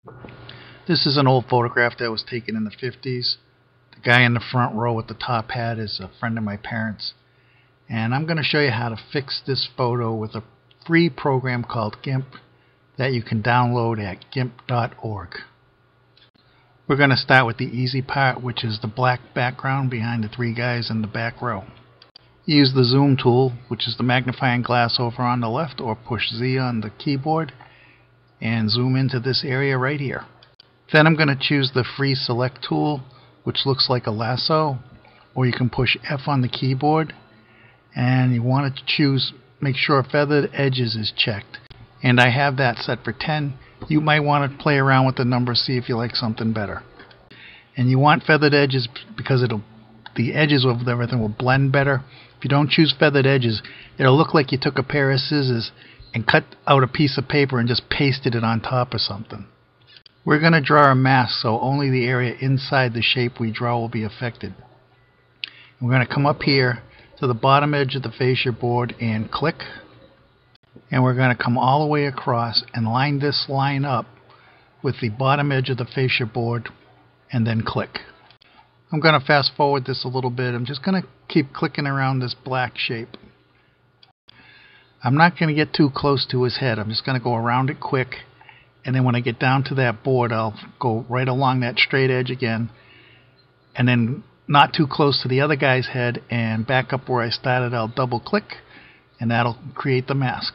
This is an old photograph that was taken in the 50s. The guy in the front row with the top hat is a friend of my parents. And I'm going to show you how to fix this photo with a free program called Gimp that you can download at gimp.org. We're going to start with the easy part, which is the black background behind the three guys in the back row. Use the zoom tool, which is the magnifying glass over on the left, or push Z on the keyboard and zoom into this area right here. Then I'm going to choose the free select tool, which looks like a lasso, or you can push F on the keyboard, and you want to choose, make sure feathered edges is checked, and I have that set for 10. You might want to play around with the numbers, see if you like something better. And you want feathered edges because the edges of everything will blend better. If you don't choose feathered edges, it'll look like you took a pair of scissors and cut out a piece of paper and just pasted it on top of something. We're going to draw a mask, so only the area inside the shape we draw will be affected. We're going to come up here to the bottom edge of the fascia board and click. And we're going to come all the way across and line this line up with the bottom edge of the fascia board and then click. I'm going to fast forward this a little bit. I'm just going to keep clicking around this black shape. I'm not going to get too close to his head. I'm just going to go around it quick. And then when I get down to that board, I'll go right along that straight edge again. And then not too close to the other guy's head, and back up where I started, I'll double click, and that'll create the mask.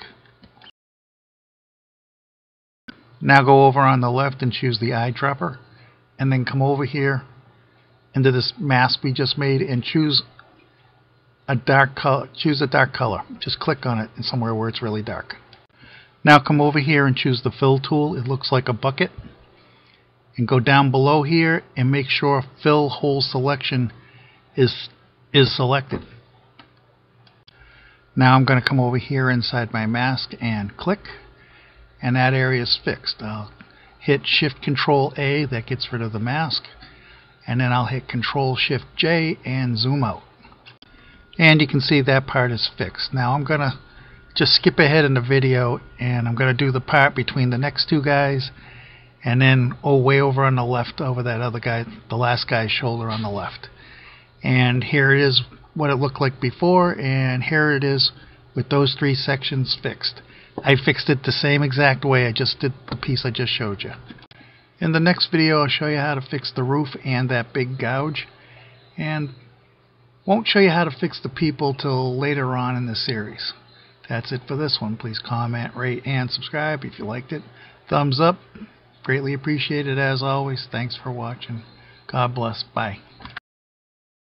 Now go over on the left and choose the eyedropper, and then come over here into this mask we just made and choose a dark color. Choose a dark color. Just click on it and somewhere where it's really dark. Now come over here and choose the fill tool. It looks like a bucket. And go down below here and make sure fill hole selection is selected. Now I'm going to come over here inside my mask and click, and that area is fixed. I'll hit Shift Ctrl A, that gets rid of the mask, and then I'll hit Ctrl Shift J and zoom out. And you can see that part is fixed. Now I'm going to just skip ahead in the video, and I'm going to do the part between the next two guys, and then way over on the left, over that other guy, the last guy's shoulder on the left. And here it is what it looked like before, and here it is with those three sections fixed. I fixed it the same exact way I just did the piece I just showed you. In the next video I'll show you how to fix the roof and that big gouge, and won't show you how to fix the people till later on in the series. That's it for this one. Please comment, rate, and subscribe if you liked it. Thumbs up. Greatly appreciated as always. Thanks for watching. God bless. Bye.